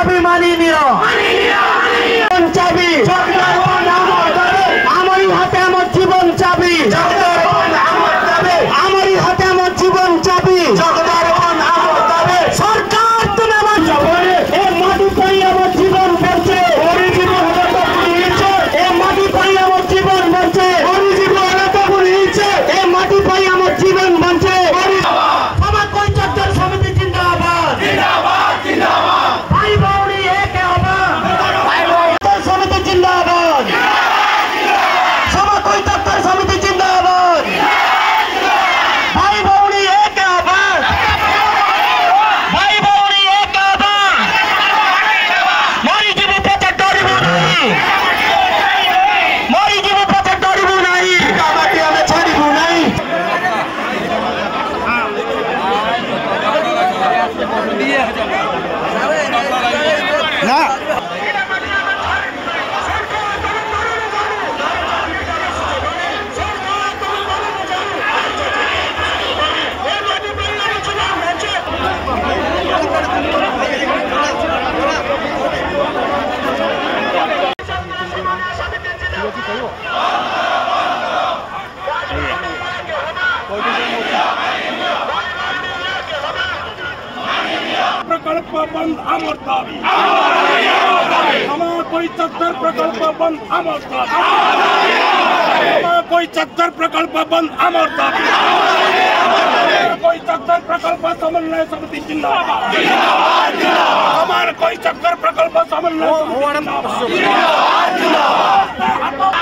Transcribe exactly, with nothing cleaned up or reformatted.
দাবি মানি নিও চাবি আমারই হাতে আমার জীবন চাবি আমারই হাতে আমার জীবন চাবি সরকার তুমি আমার এ মাটি পাই আমার জীবন বলছে এ মাটি পাই আমার জীবন বলছে এ মাটি পাই আমার জীবন বলছে আমার কই চত্বর সমিতি জিন্দাবাদ ভাই বাউরি একে আবার সমিতি জিন্দাবাদ সভা কই চত্বর সমিতি জিন্দাবাদ ভাই বাউরি একে আবার ভাই বাউরি একে আবার মরি জীব পথে ডরিব নাই মরি জীব পথে ডরিব নাই আমাকে আমি ছাড়িব নাই না प्रकल्प बंद अमर दाबी हमारा कोई चक्कर प्रकल्प बंद अमर दाबी हमारा कोई चक्कर प्रकल्प बंद अमर दाबी कोई चक्कर प्रकल्प समन्वय समिति जिंदाबाद हमारा कोई चक्कर प्रकल्प समन्वय समिति जिंदाबाद